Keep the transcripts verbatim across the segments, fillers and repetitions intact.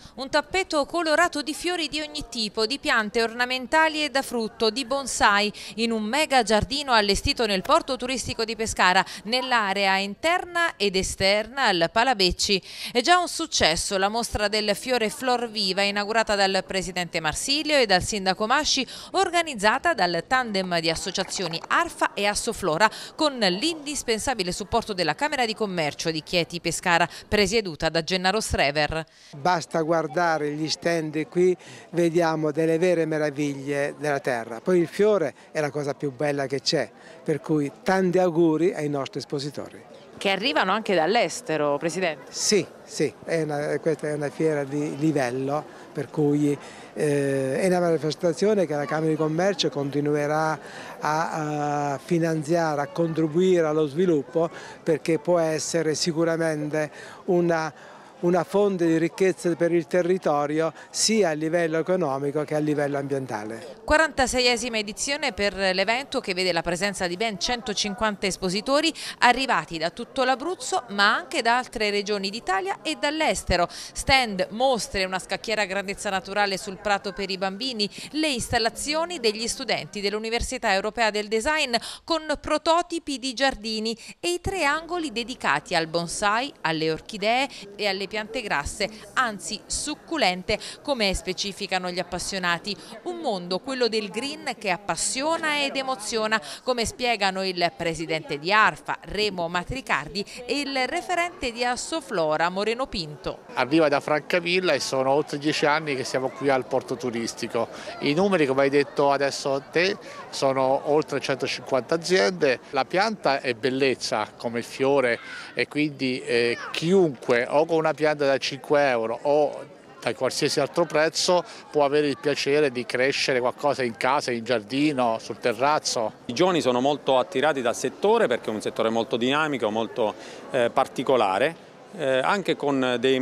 Un tappeto colorato di fiori di ogni tipo, di piante ornamentali e da frutto, di bonsai, in un mega giardino allestito nel porto turistico di Pescara, nell'area interna ed esterna al Palabecci. È già un successo la mostra del fiore Flor Viva, inaugurata dal presidente Marsilio e dal sindaco Masci, organizzata dal tandem di associazioni Arfa e Assoflora, con l'indispensabile supporto della Camera di Commercio di Chieti Pescara, presieduta da Gennaro Strever. Basta guardare gli stand qui, vediamo delle vere meraviglie della terra. Poi il fiore è la cosa più bella che c'è, per cui tanti auguri ai nostri espositori. Che arrivano anche dall'estero, Presidente? Sì, sì, è una, questa è una fiera di livello, per cui eh, è una manifestazione che la Camera di Commercio continuerà a, a finanziare, a contribuire allo sviluppo, perché può essere sicuramente una una fonte di ricchezza per il territorio sia a livello economico che a livello ambientale. quarantaseiesima edizione per l'evento, che vede la presenza di ben centocinquanta espositori arrivati da tutto l'Abruzzo ma anche da altre regioni d'Italia e dall'estero. Stand, mostre, una scacchiera a grandezza naturale sul prato per i bambini, le installazioni degli studenti dell'Università Europea del Design con prototipi di giardini e i tre angoli dedicati al bonsai, alle orchidee e alle piante grasse, anzi succulente, come specificano gli appassionati. Un mondo, quello del green, che appassiona ed emoziona, come spiegano il presidente di Arfa, Remo Matricardi, e il referente di Assoflora, Moreno Pinto. Arriva da Francavilla e sono oltre dieci anni che siamo qui al porto turistico. I numeri, come hai detto adesso te, sono oltre centocinquanta aziende. La pianta è bellezza come il fiore, e quindi eh, chiunque o con una pianta da cinque euro o da qualsiasi altro prezzo può avere il piacere di crescere qualcosa in casa, in giardino, sul terrazzo. I giovani sono molto attirati dal settore perché è un settore molto dinamico, molto eh, particolare, eh, anche con dei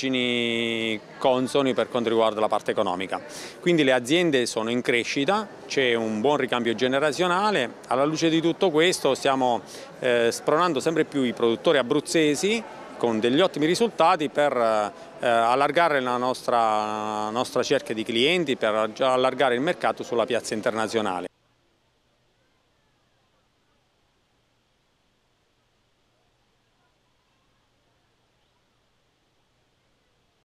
margini consoni per quanto riguarda la parte economica. Quindi le aziende sono in crescita, c'è un buon ricambio generazionale. Alla luce di tutto questo stiamo eh, spronando sempre più i produttori abruzzesi con degli ottimi risultati per eh, allargare la nostra, la nostra cerchia di clienti, per allargare il mercato sulla piazza internazionale.